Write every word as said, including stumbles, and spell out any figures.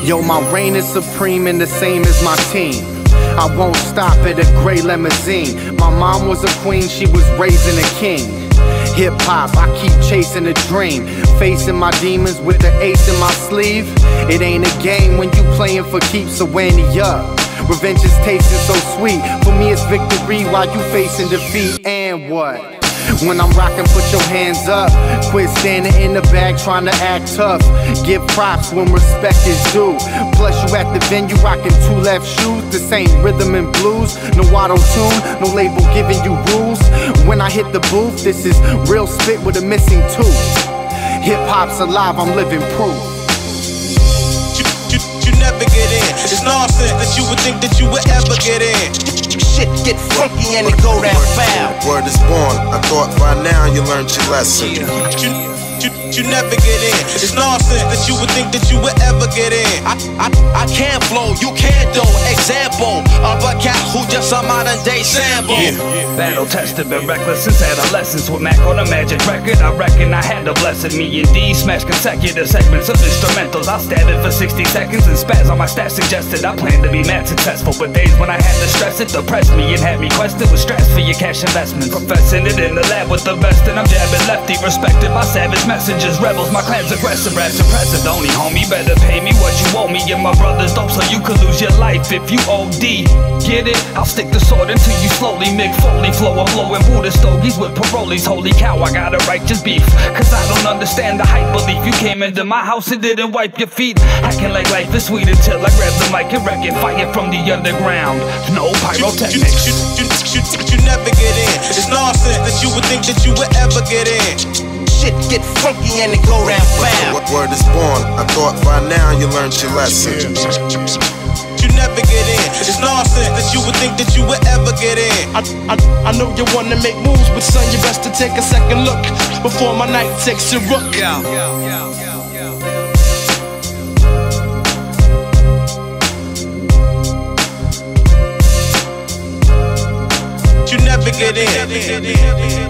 Yo, my reign is supreme and the same as my team. I won't stop at a gray limousine. My mom was a queen, she was raising a king. Hip hop, I keep chasing a dream, facing my demons with the ace in my sleeve. It ain't a game when you playing for keeps, so ante up. Revenge is tasting so sweet. For me it's victory while you facing defeat. And what? When I'm rocking, put your hands up. Quit standing in the back trying to act tough. Give props when respect is due. Plus you at the venue rocking two left shoes. This ain't rhythm and blues, no auto-tune, no label giving you rules. When I hit the booth, this is real spit with a missing tooth. Hip-hop's alive, I'm living proof. You, you, you never get in. It's nonsense that you would think that you would ever get in. Shit get funky and it go down foul. Word is born, I thought by now you learned your lesson. You, you, you never get in. It's nonsense that you would think that you would ever get in. I, I, I can't flow, you can't though. Example of a cat who just a modern day sample. Yeah. Battle tested, been reckless since adolescence. With Mac on a magic record, I reckon I had the blessing. Me and D smash consecutive segments of instrumentals. I'll stab it for sixty seconds and spaz on my staff suggested. I plan to be mad successful, but days when I had to stress it depressed me and had me question with stress for your cash investments. Professing it in the lab with the best, and I'm jabbing lefty, respected by savage messengers. Rebels, my clan's aggressive, raps impressive. Only homie, better pay me what you owe me. And my brothers dope, so you could lose your life if you O D. Get it? I'll stick the sword until you slowly Mick Foley flow. I'm blowing Buddha stogies with parolees. Holy cow, I got a righteous beef. Cause I don't understand the hype belief. You came into my house and didn't wipe your feet. Acting like life is sweet until I grab the mic and wreck it. Fire from the underground, no pyrotechnics. You, you, you, you, you never get in. It's nonsense that you would think that you would ever get in. Shit get funky and it go down foul. Word is born, I thought by now you learned your lesson. You never get in. It's nonsense that you would think that you would ever get in. I, I, I know you wanna make moves, but son, you best to take a second look before my night takes a rook. Yeah. You never get in.